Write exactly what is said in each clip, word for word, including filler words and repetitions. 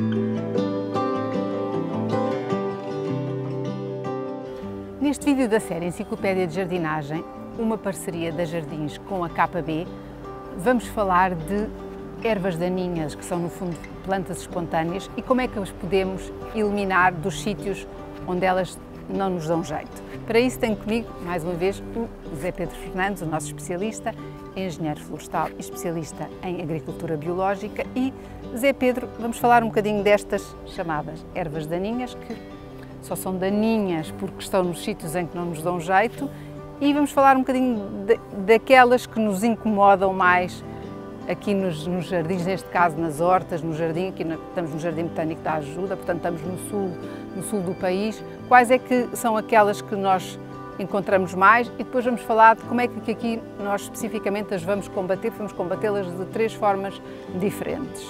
Neste vídeo da série Enciclopédia de Jardinagem, uma parceria da Jardins com a K B, vamos falar de ervas daninhas, que são no fundo plantas espontâneas, e como é que as podemos eliminar dos sítios onde elas não nos dão jeito. Para isso tenho comigo, mais uma vez, o Zé Pedro Fernandes, o nosso especialista, engenheiro florestal e especialista em agricultura biológica. E, Zé Pedro, vamos falar um bocadinho destas chamadas ervas daninhas, que só são daninhas porque estão nos sítios em que não nos dão jeito, e vamos falar um bocadinho de, daquelas que nos incomodam mais aqui nos, nos jardins, neste caso nas hortas, no jardim, aqui na, estamos no Jardim Botânico da Ajuda, portanto estamos no sul, no sul do país. Quais é que são aquelas que nós encontramos mais, e depois vamos falar de como é que aqui nós especificamente as vamos combater. Vamos combatê-las de três formas diferentes.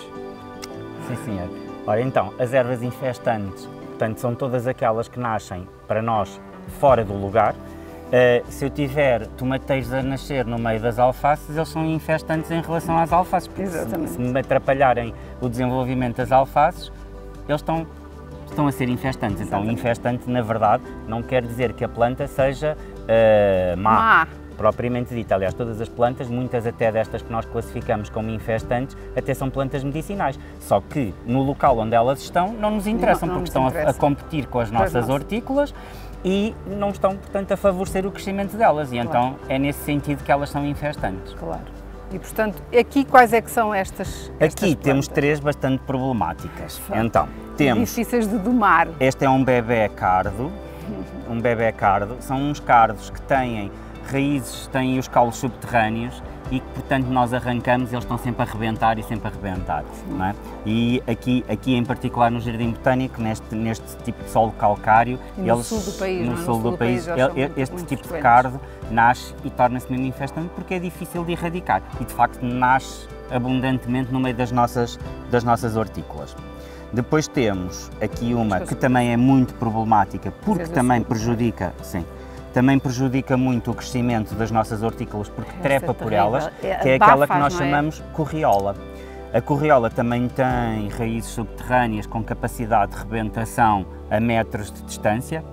Sim, senhor. Ora então, as ervas infestantes, portanto, são todas aquelas que nascem para nós fora do lugar. Uh, se eu tiver tomateiros a nascer no meio das alfaces, eles são infestantes em relação às alfaces, porque se, se me atrapalharem o desenvolvimento das alfaces, eles estão, estão a ser infestantes. Exatamente. Então, infestante, na verdade, não quer dizer que a planta seja uh, má, má, propriamente dita. Aliás, todas as plantas, muitas até destas que nós classificamos como infestantes, até são plantas medicinais. Só que no local onde elas estão, não nos interessam, não, não porque nos estão interessa. a, a competir com as nossas hortícolas e não estão, portanto, a favorecer o crescimento delas, e claro. Então é nesse sentido que elas são infestantes. Claro. E, portanto, aqui quais é que são estas, estas Aqui plantas? Temos três bastante problemáticas. Sim. Então, temos... difíceis de domar. Este é um bebé cardo, um bebé cardo, são uns cardos que têm raízes, têm os caules subterrâneos e que, portanto, nós arrancamos, eles estão sempre a rebentar e sempre a rebentar, não é? E aqui, aqui em particular no Jardim Botânico, neste, neste tipo de solo calcário, no eles, sul do país, no no sul, sul do, do país, país ele, muito, este muito tipo frequentes. de cardo nasce e torna-se mesmo infestante porque é difícil de erradicar e, de facto, nasce abundantemente no meio das nossas, das nossas hortícolas. Depois temos aqui uma que também é muito problemática porque também prejudica, sim, também prejudica muito o crescimento das nossas hortícolas porque Essa trepa é por elas, é, que é aquela que nós é? chamamos corriola. A corriola também tem raízes subterrâneas com capacidade de rebentação a metros de distância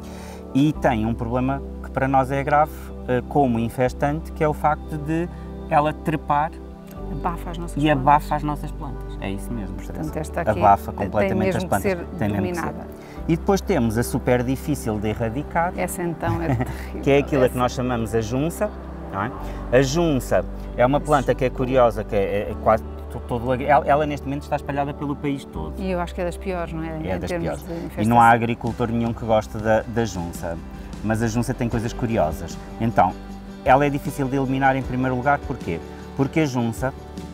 e tem um problema que para nós é grave como infestante, que é o facto de ela trepar abafa as nossas e plantas. abafa as nossas plantas. É isso mesmo. Portanto, esta aqui abafa completamente as plantas. Tem mesmo de ser dominada. E depois temos a super difícil de erradicar. Essa então é terrível. Que é aquilo Essa... que nós chamamos a junça. Não é? A junça é uma planta que é curiosa, que é, é quase todo, ela, ela neste momento está espalhada pelo país todo. E eu acho que é das piores, não é? É em das piores. E não há agricultor nenhum que goste da, da junça. Mas a junça tem coisas curiosas. Então, ela é difícil de eliminar em primeiro lugar, porquê? Porque a junça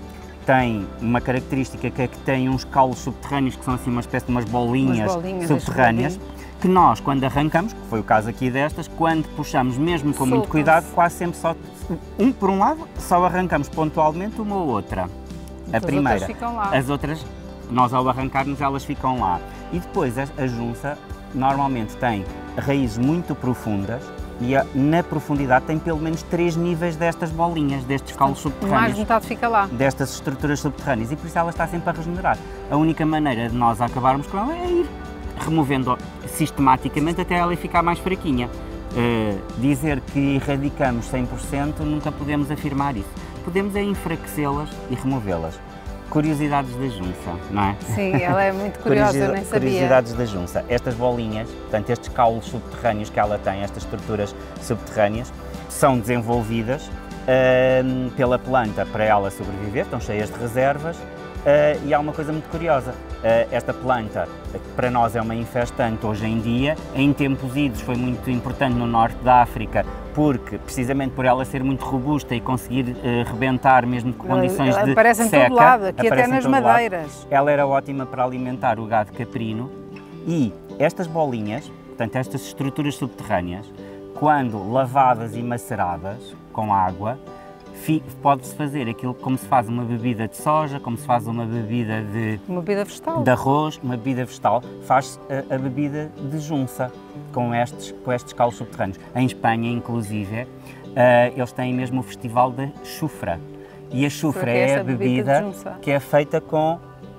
tem uma característica que é que tem uns caules subterrâneos que são assim uma espécie de umas bolinhas, umas bolinhas subterrâneas que nós, quando arrancamos, que foi o caso aqui destas, quando puxamos mesmo com Soltam-se. muito cuidado, quase sempre só, um por um lado, só arrancamos pontualmente uma ou outra. A as primeira. Outras ficam lá. As outras, nós ao arrancarmos, elas ficam lá. E depois a, a junça normalmente tem raízes muito profundas e a, na profundidade tem pelo menos três níveis destas bolinhas, destes caules subterrâneos. Mais metade fica lá. Destas estruturas subterrâneas, e por isso ela está sempre a regenerar. A única maneira de nós acabarmos com ela é ir removendo sistematicamente até ela ficar mais fraquinha. Uh, dizer que erradicamos cem por cento, nunca podemos afirmar isso. Podemos é enfraquecê-las e removê-las. Curiosidades da junça, não é? Sim, ela é muito curiosa, eu nem sabia. Curiosidades da junça. Estas bolinhas, portanto, estes caules subterrâneos que ela tem, estas estruturas subterrâneas, são desenvolvidas uh, pela planta para ela sobreviver, estão cheias de reservas, uh, e há uma coisa muito curiosa. Uh, esta planta, que para nós é uma infestante hoje em dia, em tempos idos foi muito importante no norte da África, porque, precisamente por ela ser muito robusta e conseguir uh, rebentar mesmo com condições ela de aparece em seca, todo lado, aqui até nas madeiras. Lado. Ela era ótima para alimentar o gado caprino e estas bolinhas, portanto estas estruturas subterrâneas, quando lavadas e maceradas com água, pode-se fazer aquilo como se faz uma bebida de soja, como se faz uma bebida de, uma bebida vegetal. de arroz, uma bebida vegetal, faz a, a bebida de junça com estes, com estes caules subterrâneos. Em Espanha, inclusive, uh, eles têm mesmo o festival da chufra. E a chufra é, é a bebida que é feita com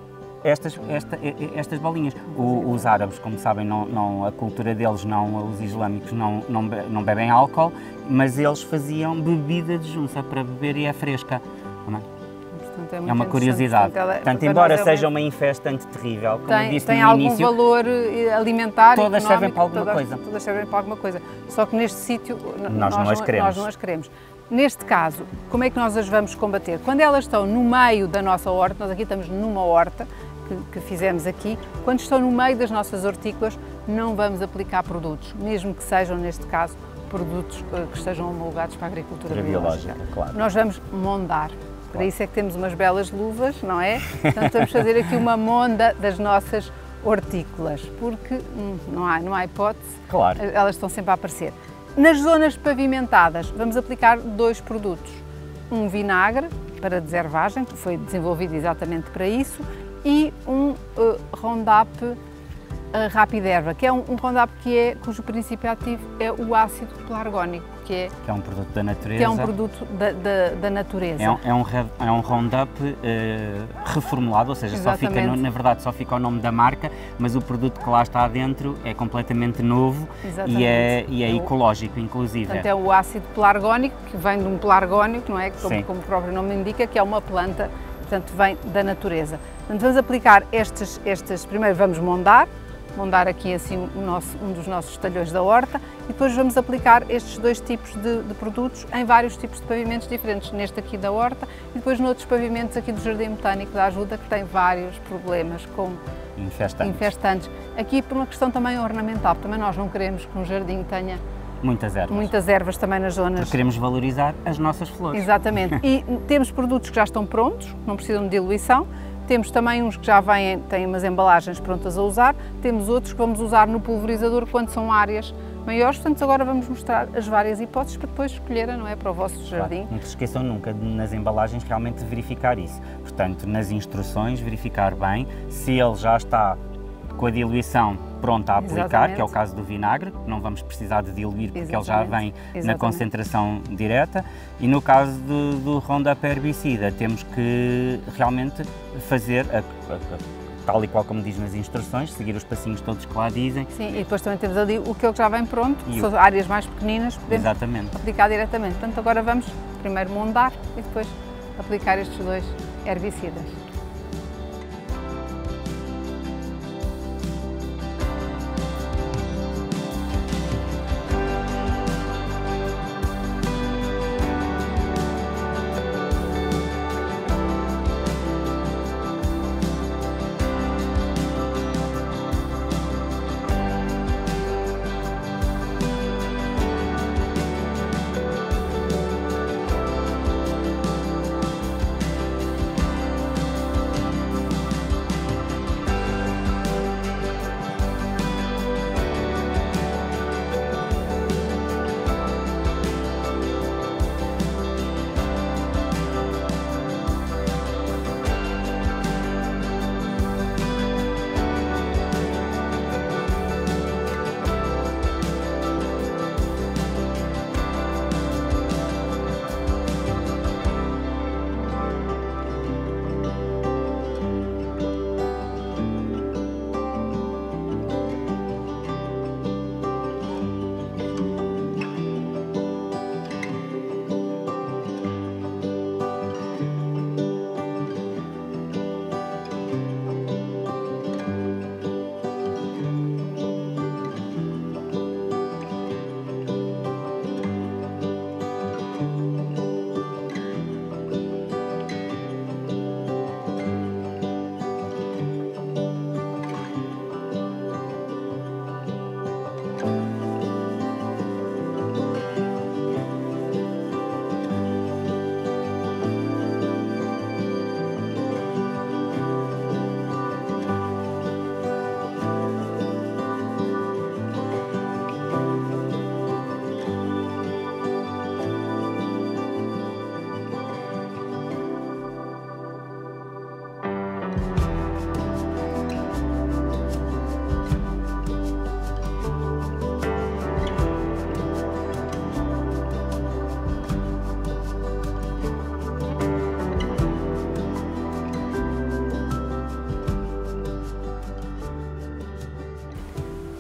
estas, esta, estas bolinhas. O, os árabes, como sabem, não, não, a cultura deles, não, os islâmicos, não, não, não bebem álcool, mas eles faziam bebida de junça para beber e é fresca. Não é? Portanto, é, é uma curiosidade. Portanto, ela, Portanto embora seja uma infestante terrível, como tem, disse tem no algum início, valor alimentar, todas económico, servem para alguma todas, coisa. Todas servem para alguma coisa. Só que neste sítio nós, nós, não as queremos. nós não as queremos. Neste caso, como é que nós as vamos combater? Quando elas estão no meio da nossa horta, nós aqui estamos numa horta que, que fizemos aqui, quando estão no meio das nossas hortícolas, não vamos aplicar produtos, mesmo que sejam, neste caso, produtos uh, que estejam homologados para a agricultura biológica. biológica claro. Nós vamos mondar. Para isso é que temos umas belas luvas, não é? Portanto, vamos fazer aqui uma monda das nossas hortícolas, porque hum, não há, não há hipótese, claro. Elas estão sempre a aparecer. Nas zonas pavimentadas, vamos aplicar dois produtos. Um vinagre para deservagem, que foi desenvolvido exatamente para isso, e um uh, Roundup uh, Rapiderva, que é um, um Roundup que é, cujo princípio ativo é o ácido pelargónico, que é, que é um produto da natureza. Que é um produto da, da, da natureza. É um, é um, é um Roundup uh, reformulado, ou seja, só fica no, na verdade só fica o nome da marca, mas o produto que lá está dentro é completamente novo. Exatamente. e é, e é ecológico, inclusive. Portanto, é o ácido pelargónico, que vem de um pelargónico, não é? Como, como o próprio nome indica, que é uma planta, portanto, vem da natureza. Portanto, vamos aplicar estes, estes primeiro vamos mondar, mondar aqui assim o nosso, um dos nossos talhões da horta e depois vamos aplicar estes dois tipos de, de produtos em vários tipos de pavimentos diferentes, neste aqui da horta e depois noutros pavimentos aqui do Jardim Botânico da Ajuda, que tem vários problemas com infestantes. infestantes. Aqui por uma questão também ornamental, também nós não queremos que um jardim tenha muitas ervas. Muitas ervas também nas zonas. Porque queremos valorizar as nossas flores. Exatamente. E temos produtos que já estão prontos, não precisam de diluição. Temos também uns que já vêm, têm umas embalagens prontas a usar, temos outros que vamos usar no pulverizador quando são áreas maiores, portanto agora vamos mostrar as várias hipóteses para depois escolherem, não é, para o vosso jardim. Claro, não se esqueçam nunca de, nas embalagens realmente de verificar isso, portanto nas instruções verificar bem se ele já está com a diluição pronta a aplicar, Exatamente. Que é o caso do vinagre, não vamos precisar de diluir porque Exatamente. Ele já vem Exatamente. Na concentração direta, e no caso do, do Roundup herbicida temos que realmente fazer, a, a, a, tal e qual como diz nas instruções, seguir os passinhos todos que lá dizem. Sim, e depois também temos ali o que já vem pronto, que são áreas mais pequeninas, podemos Exatamente. Aplicar diretamente. Portanto, agora vamos primeiro mondar e depois aplicar estes dois herbicidas.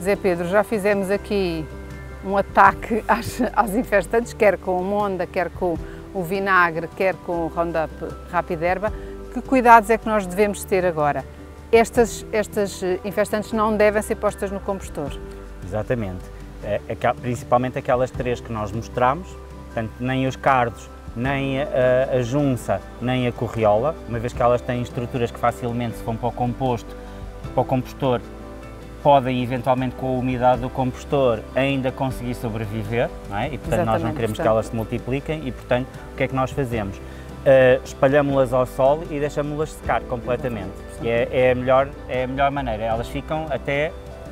Zé Pedro, já fizemos aqui um ataque às, às infestantes, quer com o Monda, quer com o vinagre, quer com o Roundup Rápido Erva. Que cuidados é que nós devemos ter agora? Estas, estas infestantes não devem ser postas no compostor. Exatamente, é, é, principalmente aquelas três que nós mostramos, portanto, nem os cardos, nem a, a junça, nem a corriola, uma vez que elas têm estruturas que facilmente, se vão para o composto, para o compostor, podem eventualmente com a umidade do compostor ainda conseguir sobreviver, não é? E portanto Exatamente, nós não queremos portanto... que elas se multipliquem e portanto o que é que nós fazemos? Uh, espalhamos-las ao sol e deixamos-las secar completamente. E é, é, a melhor, é a melhor maneira, elas ficam até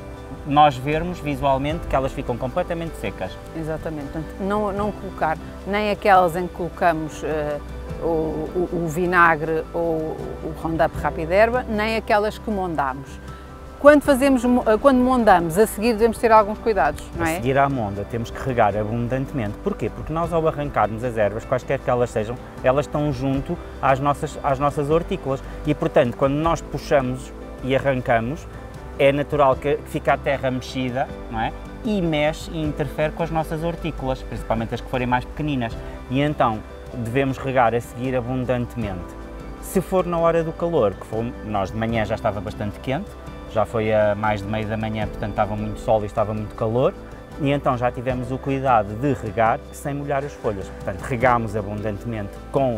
nós vermos visualmente que elas ficam completamente secas. Exatamente, portanto, não, não colocar nem aquelas em que colocamos uh, o, o, o vinagre ou o Roundup Rápido Erva, nem aquelas que mondamos. Quando, fazemos, quando mondamos, a seguir devemos ter alguns cuidados, não é? A seguir à monda temos que regar abundantemente. Porquê? Porque nós ao arrancarmos as ervas, quaisquer que elas sejam, elas estão junto às nossas, às nossas hortícolas e, portanto, quando nós puxamos e arrancamos, é natural que fique a terra mexida, não é? E mexe e interfere com as nossas hortícolas, principalmente as que forem mais pequeninas. E então devemos regar a seguir abundantemente. Se for na hora do calor, que for, nós de manhã já estava bastante quente, já foi a mais de meio da manhã, portanto estava muito sol e estava muito calor, e então já tivemos o cuidado de regar sem molhar as folhas. Portanto, regámos abundantemente com uh,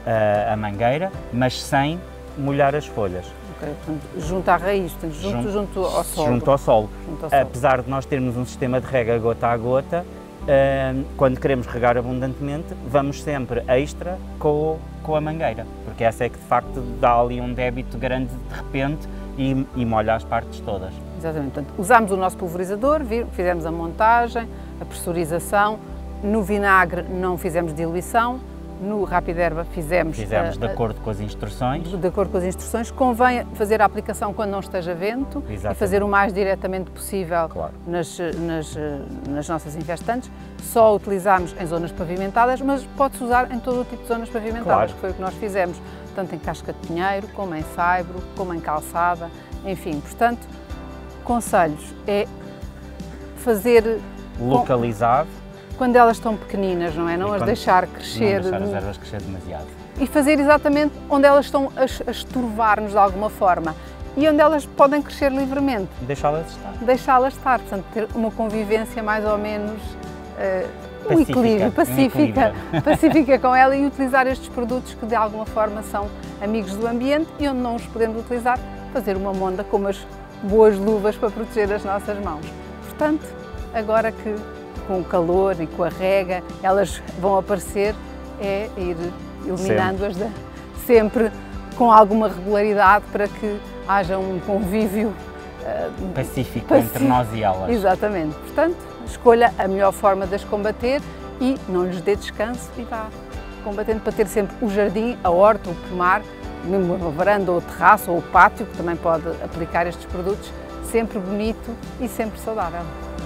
a mangueira, mas sem molhar as folhas. Okay, portanto, junto à raiz, portanto, junto, junto, junto ao solo. Junto ao solo. Junto ao solo. Apesar de nós termos um sistema de rega gota a gota, uh, quando queremos regar abundantemente, vamos sempre extra com, com a mangueira, porque essa é que de facto dá ali um débito grande de repente e, e molha as partes todas. Exatamente, portanto, usámos o nosso pulverizador, fizemos a montagem, a pressurização, no vinagre não fizemos diluição, no Rápido Erva fizemos... Fizemos a, de acordo com as instruções. De acordo com as instruções. Convém fazer a aplicação quando não esteja vento. Exatamente. E fazer o mais diretamente possível claro. nas, nas, nas nossas infestantes. Só utilizamos em zonas pavimentadas, mas pode-se usar em todo o tipo de zonas pavimentadas, claro. que foi o que nós fizemos, tanto em casca de pinheiro, como em saibro, como em calçada, enfim, portanto, conselhos é fazer... Localizado. Quando elas estão pequeninas, não é? Não e as deixar crescer... Não deixar as ervas crescer demasiado. E fazer exatamente onde elas estão a, a estorvar-nos de alguma forma e onde elas podem crescer livremente. Deixá-las estar. Deixá-las estar, portanto, ter uma convivência mais ou menos... Uh, um pacífica, equilíbrio, pacífica, um equilíbrio. pacífica com ela e utilizar estes produtos que de alguma forma são amigos do ambiente e onde não os podemos utilizar, fazer uma monda com umas boas luvas para proteger as nossas mãos. Portanto, agora que com o calor e com a rega elas vão aparecer, é ir eliminando-as sempre. sempre com alguma regularidade para que haja um convívio uh, pacífico, pacífico entre nós e elas. Exatamente. Portanto, escolha a melhor forma de as combater e não lhes dê descanso e vá combatendo para ter sempre o jardim, a horta, o pomar, mesmo a varanda ou o terraço ou o pátio, que também pode aplicar estes produtos, sempre bonito e sempre saudável.